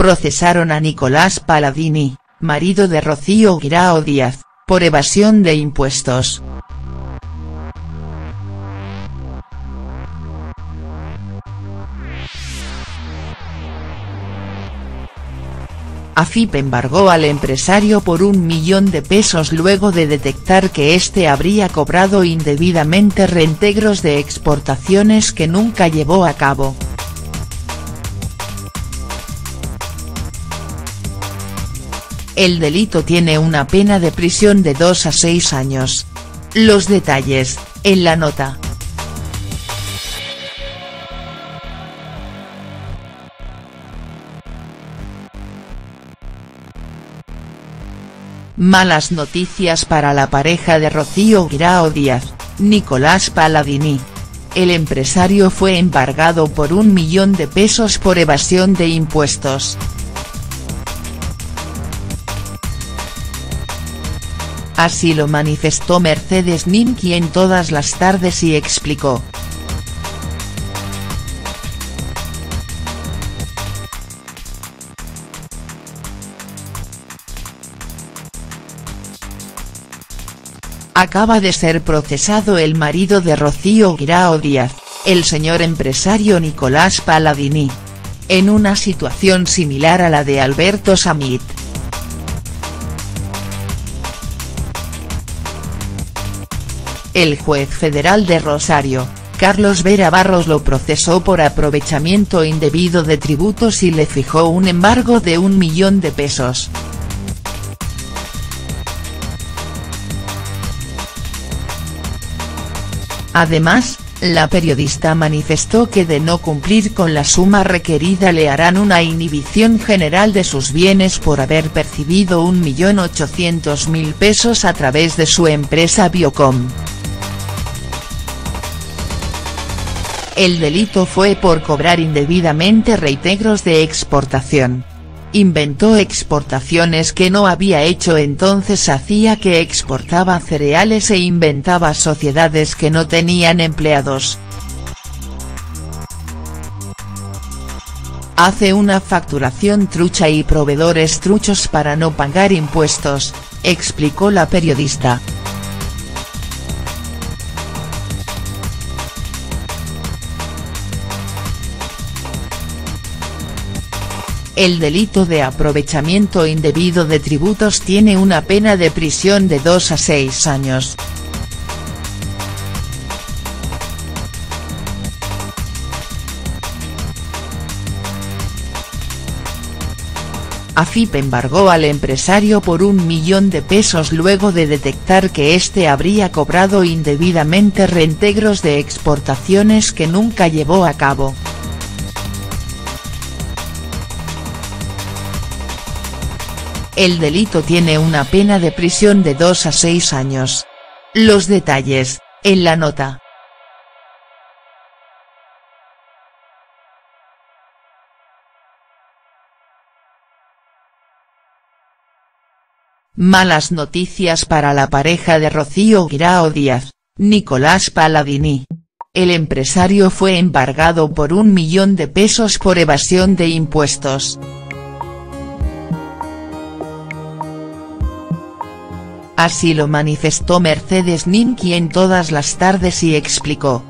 procesaron a Nicolás Palladini, marido de Rocío Guirao Díaz, por evasión de impuestos. AFIP embargó al empresario por $1 millón luego de detectar que este habría cobrado indebidamente reintegros de exportaciones que nunca llevó a cabo. El delito tiene una pena de prisión de 2 a 6 años. Los detalles, en la nota. Malas noticias para la pareja de Rocío Guirao Díaz, Nicolás Palladini. El empresario fue embargado por $1 millón por evasión de impuestos. Así lo manifestó Mercedes Ninki en Todas las Tardes y explicó. Acaba de ser procesado el marido de Rocío Guirao Díaz, el señor empresario Nicolás Palladini, en una situación similar a la de Alberto Samit. El juez federal de Rosario, Carlos Vera Barros, lo procesó por aprovechamiento indebido de tributos y le fijó un embargo de $1 millón. Además, la periodista manifestó que de no cumplir con la suma requerida le harán una inhibición general de sus bienes por haber percibido $1.800.000 a través de su empresa Biocom. El delito fue por cobrar indebidamente reintegros de exportación. Inventó exportaciones que no había hecho, entonces hacía que exportaba cereales e inventaba sociedades que no tenían empleados. Hace una facturación trucha y proveedores truchos para no pagar impuestos, explicó la periodista. El delito de aprovechamiento indebido de tributos tiene una pena de prisión de 2 a 6 años. AFIP embargó al empresario por $1 millón luego de detectar que este habría cobrado indebidamente reintegros de exportaciones que nunca llevó a cabo. El delito tiene una pena de prisión de 2 a 6 años. Los detalles, en la nota. Malas noticias para la pareja de Rocío Guirao Díaz, Nicolás Palladini. El empresario fue embargado por $1 millón por evasión de impuestos. Así lo manifestó Mercedes Ninki en Todas las Tardes y explicó.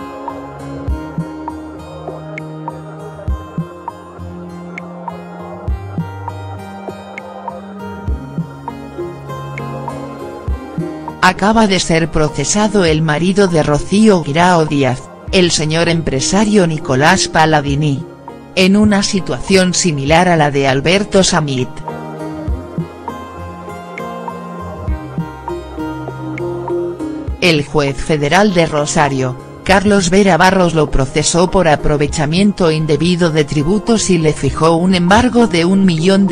Acaba de ser procesado el marido de Rocío Guirao Díaz, el señor empresario Nicolás Palladini, en una situación similar a la de Alberto Samit. El juez federal de Rosario, Carlos Vera Barros, lo procesó por aprovechamiento indebido de tributos y le fijó un embargo de $1 millón.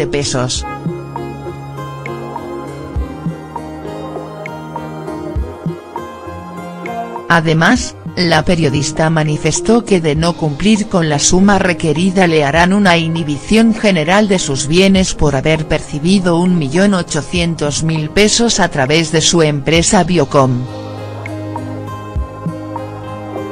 Además, la periodista manifestó que de no cumplir con la suma requerida le harán una inhibición general de sus bienes por haber percibido $1.800.000 a través de su empresa Biocom.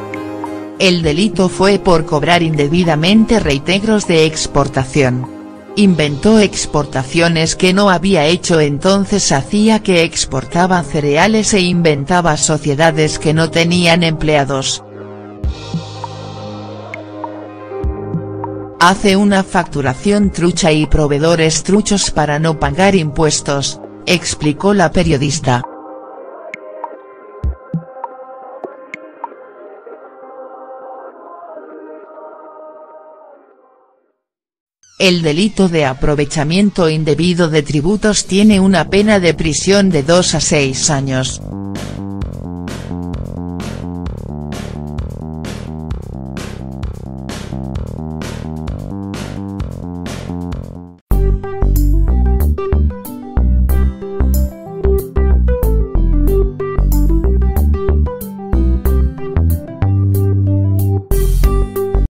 El delito fue por cobrar indebidamente reintegros de exportación. Inventó exportaciones que no había hecho, entonces hacía que exportaba cereales e inventaba sociedades que no tenían empleados. Hace una facturación trucha y proveedores truchos para no pagar impuestos, explicó la periodista. El delito de aprovechamiento indebido de tributos tiene una pena de prisión de 2 a 6 años.